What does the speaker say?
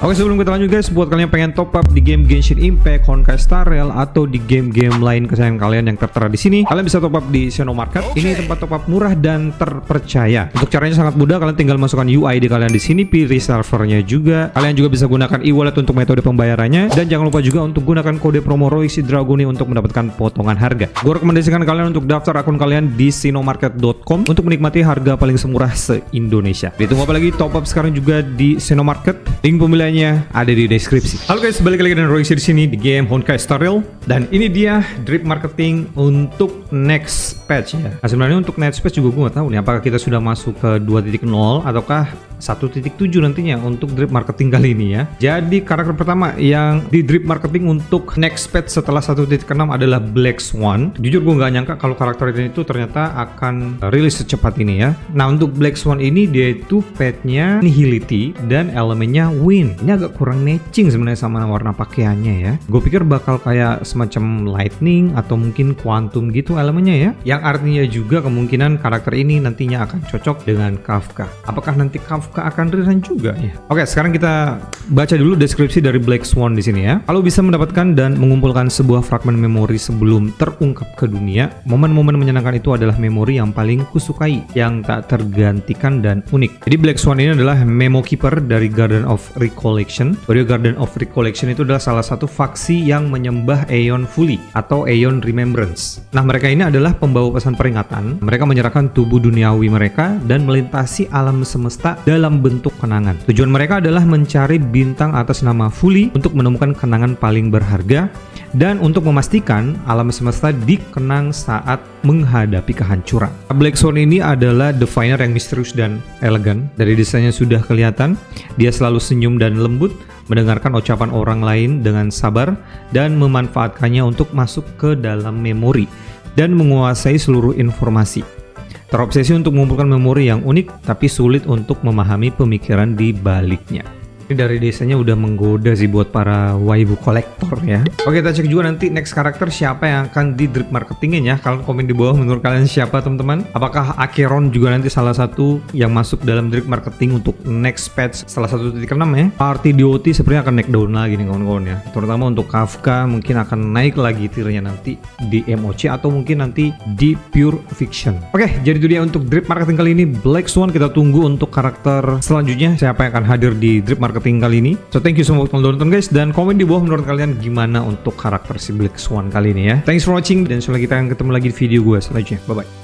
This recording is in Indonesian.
Oke, sebelum kita lanjut guys, buat kalian yang pengen top up di game Genshin Impact, Honkai Star Rail atau di game-game lain kesayangan kalian yang tertera di sini, kalian bisa top up di Sinomarket. Ini tempat top up murah dan terpercaya. Untuk caranya sangat mudah, kalian tinggal masukkan UID kalian di sini, pilih servernya juga. Kalian juga bisa gunakan e-wallet untuk metode pembayarannya, dan jangan lupa juga untuk gunakan kode promo Royce Dragoni untuk mendapatkan potongan harga. Gue rekomendasikan kalian untuk daftar akun kalian di sinomarket.com untuk menikmati harga paling semurah se-Indonesia. Ditunggu apa lagi, top up sekarang juga di Sinomarket. Link pembeliannya ada di deskripsi. Halo guys, balik lagi dengan Royce di sini di game Honkai Star Rail, dan ini dia drip marketing untuk next patch ya. Nah, sebenarnya untuk next patch juga gue nggak tahu nih apakah kita sudah masuk ke 2.0 ataukah 1.7 nantinya untuk drip marketing kali ini ya. Jadi karakter pertama yang di drip marketing untuk next patch setelah 1.6 adalah Black Swan. Jujur gue nggak nyangka kalau karakter ini itu ternyata akan rilis secepat ini ya. Nah, untuk Black Swan ini dia itu petnya Nihility dan elemennya Wind. Ini agak kurang matching sebenarnya sama warna pakaiannya ya. Gue pikir bakal kayak semacam lightning atau mungkin quantum gitu elemennya ya. Yang artinya juga kemungkinan karakter ini nantinya akan cocok dengan Kafka. Apakah nanti Kafka akan resign juga ya? Oke, sekarang kita baca dulu deskripsi dari Black Swan di sini ya. Kalau bisa mendapatkan dan mengumpulkan sebuah fragmen memori sebelum terungkap ke dunia, momen-momen menyenangkan itu adalah memori yang paling kusukai, yang tak tergantikan dan unik. Jadi Black Swan ini adalah Memo Keeper dari Garden of Recollection. Jadi Garden of Recollection itu adalah salah satu faksi yang menyembah Aeon Fully atau Aeon Remembrance. Nah, mereka ini adalah pembawa pesan peringatan. Mereka menyerahkan tubuh duniawi mereka dan melintasi alam semesta dalam bentuk kenangan. Tujuan mereka adalah mencari bintang atas nama Fully untuk menemukan kenangan paling berharga dan untuk memastikan alam semesta dikenang saat menghadapi kehancuran. Black Swan ini adalah Diviner yang misterius dan elegan. Dari desainnya sudah kelihatan, dia selalu senyum dan lembut, mendengarkan ucapan orang lain dengan sabar dan memanfaatkannya untuk masuk ke dalam memori dan menguasai seluruh informasi. Terobsesi untuk mengumpulkan memori yang unik tapi sulit untuk memahami pemikiran di baliknya. Ini dari desanya udah menggoda sih buat para waifu kolektor ya. Oke, kita cek juga nanti next karakter siapa yang akan di drip marketingin ya. Kalian komen di bawah menurut kalian siapa teman-teman. Apakah Acheron juga nanti salah satu yang masuk dalam drip marketing untuk next patch setelah 1.6 ya. Party DOT sepertinya akan naik daun lagi nih kawan-kawan ya. Terutama untuk Kafka mungkin akan naik lagi tirnya nanti di MOC atau mungkin nanti di Pure Fiction. Oke, jadi itu dia untuk drip marketing kali ini Black Swan. Kita tunggu untuk karakter selanjutnya siapa yang akan hadir di drip marketing kali ini. So thank you so much untuk nonton guys, dan komen di bawah menurut kalian gimana untuk karakter si Black Swan kali ini ya. Thanks for watching, dan selanjutnya kita akan ketemu lagi di video gue selanjutnya. Bye bye.